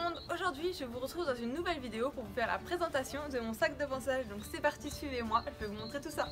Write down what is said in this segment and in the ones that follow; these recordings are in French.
monde, aujourd'hui je vous retrouve dans une nouvelle vidéo pour vous faire la présentation de mon sac de ponçage. Donc c'est parti, suivez-moi, je vais vous montrer tout ça.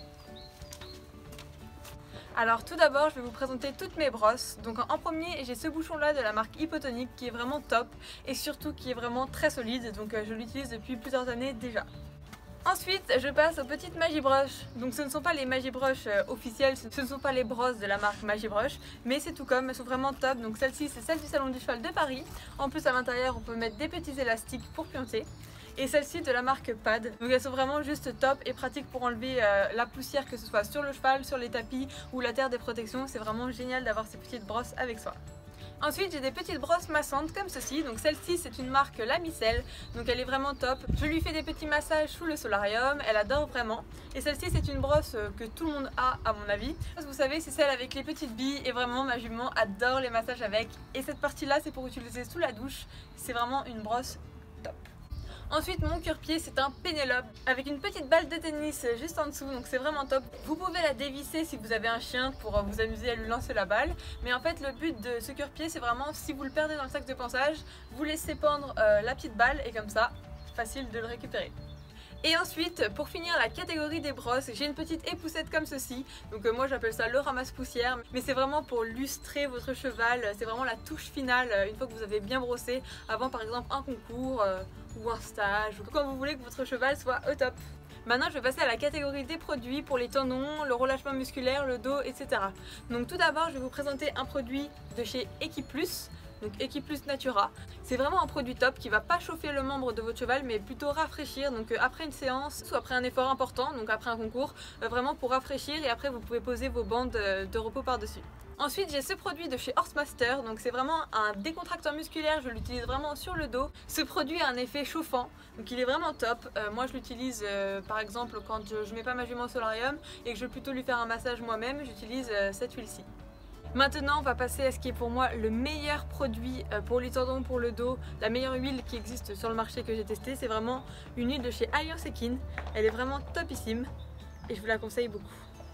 Alors tout d'abord je vais vous présenter toutes mes brosses. Donc en premier j'ai ce bouchon là de la marque Hypotonic qui est vraiment top et surtout qui est vraiment très solide, donc je l'utilise depuis plusieurs années déjà. Ensuite, je passe aux petites Magibrush. Donc ce ne sont pas les Magibrush officielles, ce ne sont pas les brosses de la marque Magibrush, mais c'est tout comme, elles sont vraiment top. Donc celle-ci, c'est celle du Salon du Cheval de Paris. En plus, à l'intérieur, on peut mettre des petits élastiques pour pioncer. Et celle-ci de la marque Pad. Donc elles sont vraiment juste top et pratiques pour enlever la poussière, que ce soit sur le cheval, sur les tapis ou la terre des protections. C'est vraiment génial d'avoir ces petites brosses avec soi. Ensuite j'ai des petites brosses massantes comme ceci, donc celle-ci c'est une marque Lamicelle, donc elle est vraiment top. Je lui fais des petits massages sous le solarium, elle adore vraiment. Et celle-ci c'est une brosse que tout le monde a à mon avis. Vous savez, c'est celle avec les petites billes et vraiment ma jument adore les massages avec. Et cette partie là c'est pour utiliser sous la douche, c'est vraiment une brosse top. Ensuite mon cure-pied c'est un Pénélope avec une petite balle de tennis juste en dessous, donc c'est vraiment top. Vous pouvez la dévisser si vous avez un chien pour vous amuser à lui lancer la balle, mais en fait le but de ce cure-pied c'est vraiment, si vous le perdez dans le sac de ponçage, vous laissez pendre la petite balle et comme ça, facile de le récupérer. Et ensuite, pour finir la catégorie des brosses, j'ai une petite époussette comme ceci. Donc moi j'appelle ça le ramasse-poussière, mais c'est vraiment pour lustrer votre cheval. C'est vraiment la touche finale une fois que vous avez bien brossé, avant par exemple un concours ou un stage, ou quand vous voulez que votre cheval soit au top. Maintenant je vais passer à la catégorie des produits pour les tendons, le relâchement musculaire, le dos, etc. Donc tout d'abord je vais vous présenter un produit de chez Equiplus. Donc Equiplus Natura, c'est vraiment un produit top qui va pas chauffer le membre de votre cheval mais plutôt rafraîchir. Donc après une séance ou après un effort important, donc après un concours, vraiment pour rafraîchir, et après vous pouvez poser vos bandes de repos par dessus. Ensuite j'ai ce produit de chez Horsemaster, donc c'est vraiment un décontracteur musculaire, je l'utilise vraiment sur le dos. Ce produit a un effet chauffant, donc il est vraiment top. Moi je l'utilise par exemple quand je mets pas ma jument au solarium et que je veux plutôt lui faire un massage moi-même, j'utilise cette huile-ci. Maintenant on va passer à ce qui est pour moi le meilleur produit pour les tendons, pour le dos, la meilleure huile qui existe sur le marché que j'ai testé. C'est vraiment une huile de chez Alliance Equine, elle est vraiment topissime et je vous la conseille beaucoup.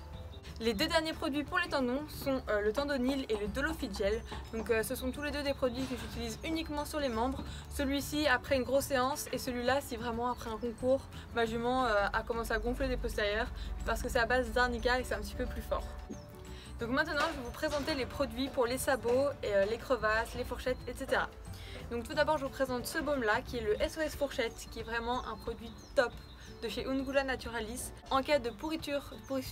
Les deux derniers produits pour les tendons sont le Tendonil et le Dolofit Gel. Donc ce sont tous les deux des produits que j'utilise uniquement sur les membres. Celui-ci après une grosse séance et celui-là si vraiment après un concours ma jument a commencé à gonfler des postérieurs, parce que c'est à base d'arnica et c'est un petit peu plus fort. Donc maintenant je vais vous présenter les produits pour les sabots, les crevasses, les fourchettes, etc. Donc tout d'abord je vous présente ce baume là qui est le SOS Fourchette, qui est vraiment un produit top de chez Ungula Naturalis en cas de pourriture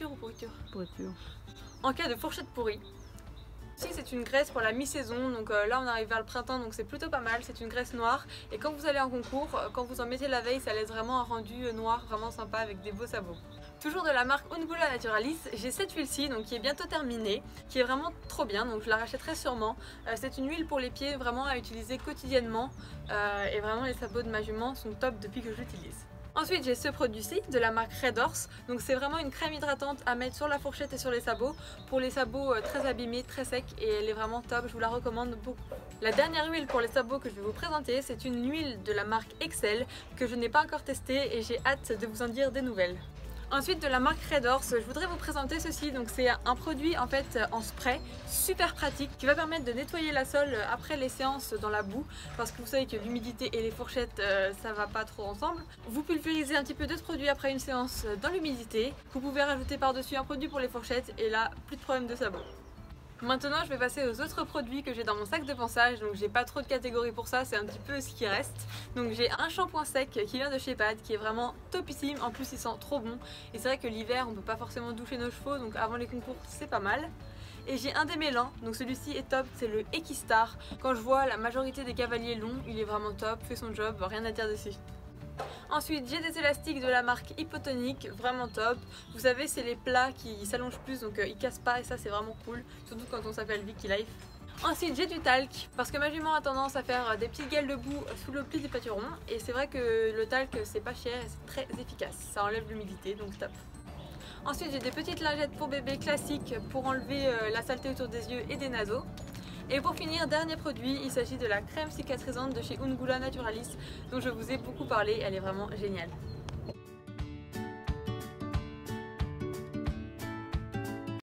en cas de fourchette pourrie. Ici c'est une graisse pour la mi-saison, donc là on arrive vers le printemps donc c'est plutôt pas mal. C'est une graisse noire et quand vous allez en concours, quand vous en mettez la veille, ça laisse vraiment un rendu noir vraiment sympa avec des beaux sabots. Toujours de la marque Ungula Naturalis, j'ai cette huile-ci donc qui est bientôt terminée, qui est vraiment trop bien, donc je la rachèterai sûrement. C'est une huile pour les pieds vraiment à utiliser quotidiennement et vraiment les sabots de ma jument sont top depuis que je l'utilise. Ensuite j'ai ce produit-ci de la marque Red Horse, donc c'est vraiment une crème hydratante à mettre sur la fourchette et sur les sabots pour les sabots très abîmés, très secs, et elle est vraiment top, je vous la recommande beaucoup. La dernière huile pour les sabots que je vais vous présenter, c'est une huile de la marque Excel que je n'ai pas encore testée et j'ai hâte de vous en dire des nouvelles. Ensuite de la marque Red Horse, je voudrais vous présenter ceci. Donc c'est un produit en fait en spray super pratique qui va permettre de nettoyer la sole après les séances dans la boue, parce que vous savez que l'humidité et les fourchettes ça va pas trop ensemble. Vous pulvérisez un petit peu de ce produit après une séance dans l'humidité, vous pouvez rajouter par dessus un produit pour les fourchettes et là plus de problème de sabot. Maintenant je vais passer aux autres produits que j'ai dans mon sac de ponçage, donc j'ai pas trop de catégories pour ça, c'est un petit peu ce qui reste. Donc j'ai un shampoing sec qui vient de chez Pad qui est vraiment topissime, en plus il sent trop bon. Et c'est vrai que l'hiver on peut pas forcément doucher nos chevaux, donc avant les concours c'est pas mal. Et j'ai un démêlant, donc celui-ci est top, c'est le Equistar. Quand je vois la majorité des cavaliers longs, il est vraiment top, fait son job, rien à dire dessus. Ensuite j'ai des élastiques de la marque Hypotonic, vraiment top. Vous savez c'est les plats qui s'allongent plus, donc ils cassent pas et ça c'est vraiment cool, surtout quand on s'appelle Vicky Life. Ensuite j'ai du talc, parce que ma jument a tendance à faire des petites gales de boue sous le pli du pâturon, et c'est vrai que le talc c'est pas cher et c'est très efficace, ça enlève l'humidité donc top. Ensuite j'ai des petites lingettes pour bébé classiques pour enlever la saleté autour des yeux et des naseaux. Et pour finir, dernier produit, il s'agit de la crème cicatrisante de chez Ungula Naturalis dont je vous ai beaucoup parlé, elle est vraiment géniale.